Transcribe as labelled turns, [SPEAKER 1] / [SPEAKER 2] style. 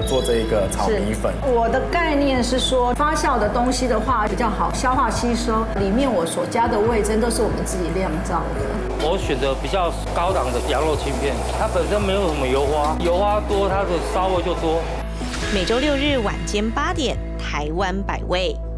[SPEAKER 1] 做这一个炒米粉。
[SPEAKER 2] 我的概念是说，发酵的东西的话比较好消化吸收，里面我所加的味噌都是我们自己酿造的。
[SPEAKER 3] 我选择比较高档的羊肉轻片，它本身没有什么油花，油花多它的骚味就多。
[SPEAKER 4] 每周6日晚间8点，台湾百味。